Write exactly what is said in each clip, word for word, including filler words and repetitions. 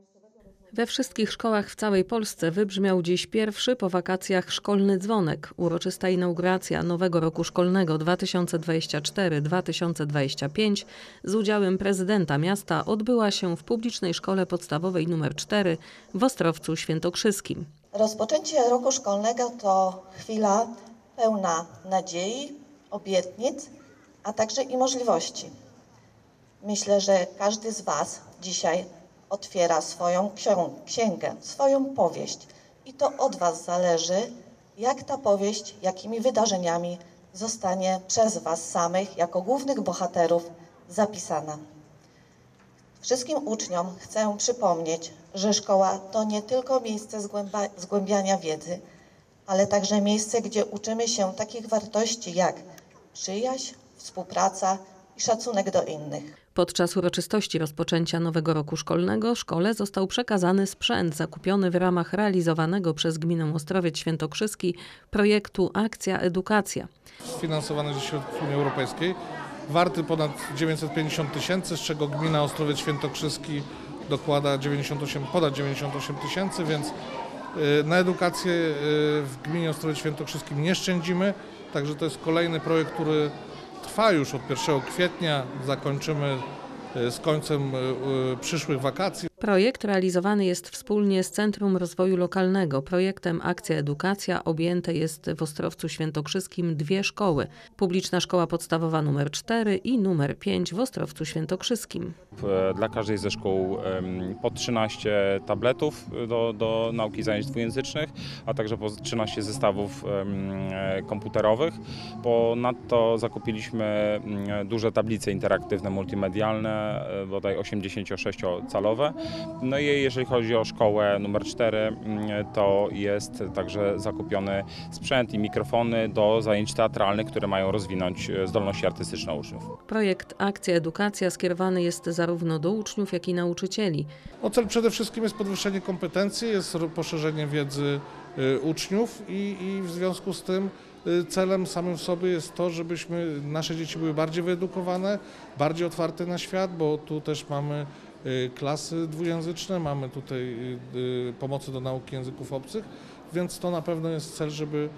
We wszystkich szkołach w całej Polsce wybrzmiał dziś pierwszy po wakacjach szkolny dzwonek. Uroczysta inauguracja nowego roku szkolnego dwa tysiące dwudziestego czwartego dwa tysiące dwudziestego piątego z udziałem prezydenta miasta odbyła się w publicznej szkole podstawowej nr cztery w Ostrowcu Świętokrzyskim. Rozpoczęcie roku szkolnego to chwila pełna nadziei, obietnic, a także i możliwości. Myślę, że każdy z Was dzisiaj otwiera swoją księgę, swoją powieść i to od Was zależy, jak ta powieść, jakimi wydarzeniami zostanie przez Was samych jako głównych bohaterów zapisana. Wszystkim uczniom chcę przypomnieć, że szkoła to nie tylko miejsce zgłębiania wiedzy, ale także miejsce, gdzie uczymy się takich wartości jak przyjaźń, współpraca i szacunek do innych. Podczas uroczystości rozpoczęcia nowego roku szkolnego szkole został przekazany sprzęt zakupiony w ramach realizowanego przez gminę Ostrowiec Świętokrzyski projektu Akcja Edukacja. Sfinansowany ze środków Unii Europejskiej, warty ponad dziewięćset pięćdziesiąt tysięcy, z czego gmina Ostrowiec Świętokrzyski dokłada dziewięćdziesiąt osiem, ponad dziewięćdziesiąt osiem tysięcy, więc na edukację w gminie Ostrowiec Świętokrzyskim nie szczędzimy, także to jest kolejny projekt, który trwa już od pierwszego kwietnia, zakończymy z końcem przyszłych wakacji. Projekt realizowany jest wspólnie z Centrum Rozwoju Lokalnego. Projektem Akcja Edukacja objęte jest w Ostrowcu Świętokrzyskim dwie szkoły. Publiczna Szkoła Podstawowa nr cztery i nr pięć w Ostrowcu Świętokrzyskim. Dla każdej ze szkół po trzynaście tabletów do, do nauki zajęć dwujęzycznych, a także po trzynaście zestawów komputerowych. Ponadto zakupiliśmy duże tablice interaktywne, multimedialne, bodaj osiemdziesięciosześciocalowe. No i jeżeli chodzi o szkołę numer cztery, to jest także zakupiony sprzęt i mikrofony do zajęć teatralnych, które mają rozwinąć zdolności artystyczne uczniów. Projekt Akcja Edukacja skierowany jest zarówno do uczniów, jak i nauczycieli. No, cel przede wszystkim jest podwyższenie kompetencji, jest poszerzenie wiedzy uczniów i, i w związku z tym celem samym w sobie jest to, żebyśmy nasze dzieci były bardziej wyedukowane, bardziej otwarte na świat, bo tu też mamy klasy dwujęzyczne, mamy tutaj pomocy do nauki języków obcych, więc to na pewno jest cel, żeby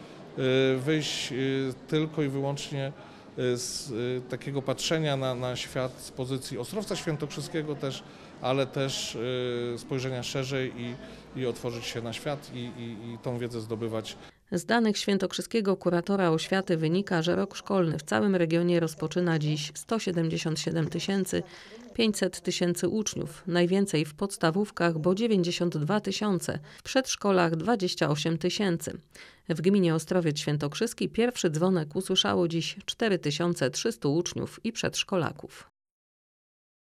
wyjść tylko i wyłącznie z takiego patrzenia na, na świat z pozycji Ostrowca Świętokrzyskiego też, ale też spojrzenia szerzej i, i otworzyć się na świat i, i, i tą wiedzę zdobywać. Z danych świętokrzyskiego kuratora oświaty wynika, że rok szkolny w całym regionie rozpoczyna dziś sto siedemdziesiąt siedem tysięcy pięćset tysięcy uczniów, najwięcej w podstawówkach, bo dziewięćdziesiąt dwa tysiące, w przedszkolach dwadzieścia osiem tysięcy. W gminie Ostrowiec Świętokrzyski pierwszy dzwonek usłyszało dziś cztery tysiące trzystu uczniów i przedszkolaków.